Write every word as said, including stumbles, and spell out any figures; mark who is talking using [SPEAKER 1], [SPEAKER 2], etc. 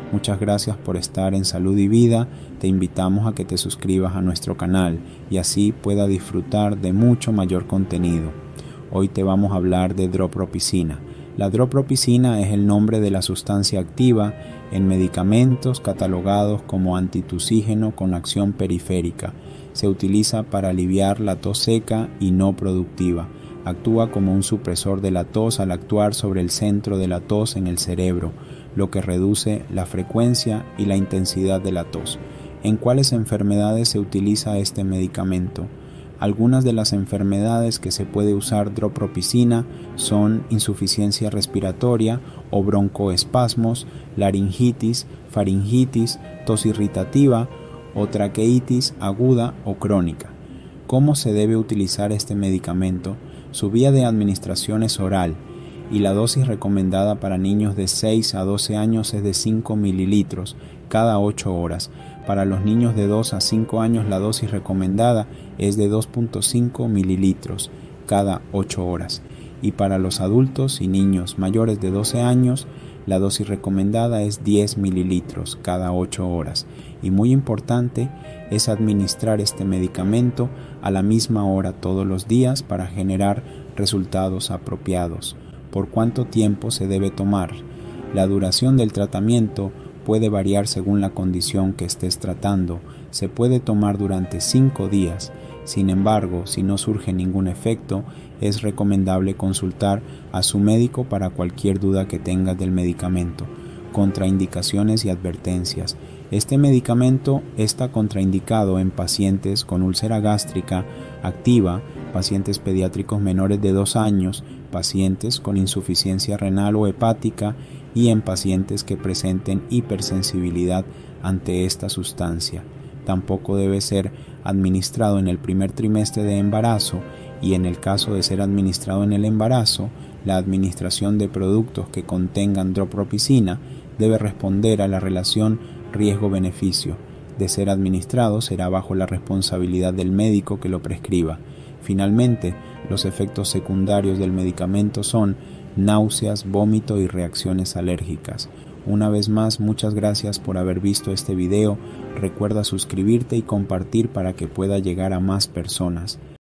[SPEAKER 1] Muchas gracias por estar en Salud y Vida. Te invitamos a que te suscribas a nuestro canal y así pueda disfrutar de mucho mayor contenido. Hoy te vamos a hablar de Drop-Propicina. La Drop-Propicina es el nombre de la sustancia activa en medicamentos catalogados como antitusígeno con acción periférica. Se utiliza para aliviar la tos seca y no productiva. Actúa como un supresor de la tos al actuar sobre el centro de la tos en el cerebro, lo que reduce la frecuencia y la intensidad de la tos. ¿En cuáles enfermedades se utiliza este medicamento? Algunas de las enfermedades que se puede usar Drop-Propicina son insuficiencia respiratoria o broncoespasmos, laringitis, faringitis, tos irritativa o traqueitis aguda o crónica. ¿Cómo se debe utilizar este medicamento? Su vía de administración es oral y la dosis recomendada para niños de seis a doce años es de cinco mililitros cada ocho horas. Para los niños de dos a cinco años la dosis recomendada es de dos punto cinco mililitros cada ocho horas. Y para los adultos y niños mayores de doce años la dosis recomendada es diez mililitros cada ocho horas. Y muy importante es administrar este medicamento a la misma hora todos los días para generar resultados apropiados. ¿Por cuánto tiempo se debe tomar? La duración del tratamiento puede variar según la condición que estés tratando. Se puede tomar durante cinco días. Sin embargo, si no surge ningún efecto, es recomendable consultar a su médico para cualquier duda que tengas del medicamento. Contraindicaciones y advertencias. Este medicamento está contraindicado en pacientes con úlcera gástrica activa, pacientes pediátricos menores de dos años, pacientes con insuficiencia renal o hepática y en pacientes que presenten hipersensibilidad ante esta sustancia. Tampoco debe ser administrado en el primer trimestre de embarazo y en el caso de ser administrado en el embarazo, la administración de productos que contengan Drop-Propicina debe responder a la relación riesgo-beneficio. De ser administrado será bajo la responsabilidad del médico que lo prescriba. Finalmente, los efectos secundarios del medicamento son náuseas, vómito y reacciones alérgicas. Una vez más, muchas gracias por haber visto este video. Recuerda suscribirte y compartir para que pueda llegar a más personas.